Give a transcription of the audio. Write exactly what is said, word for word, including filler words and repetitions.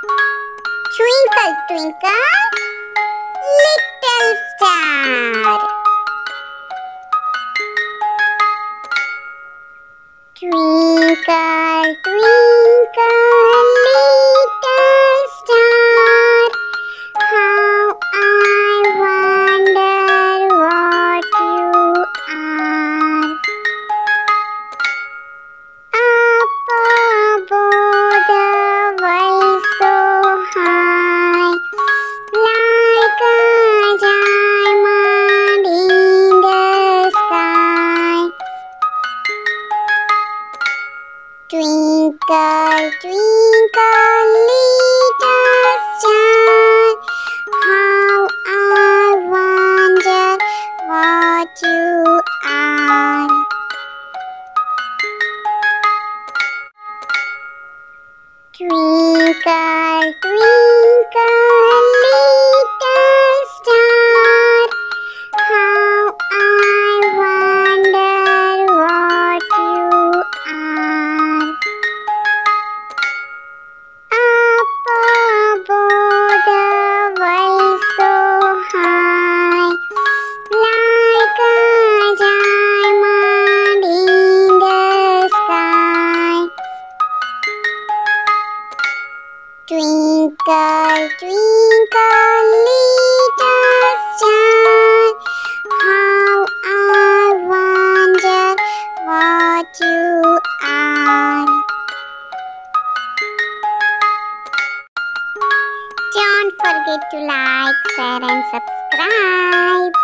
Twinkle, twinkle, little star. Twinkle, twinkle, little star, how I wonder what you are. Up above the world so high, like a diamond in the sky. Twinkle, twinkle, little star, how I wonder what you are. Twinkle, twinkle, little star, how I wonder what you are. Up above the world so high, like a diamond in the sky. Twinkle, twinkle, little star, how I wonder what you are. Don't forget to like, share and subscribe.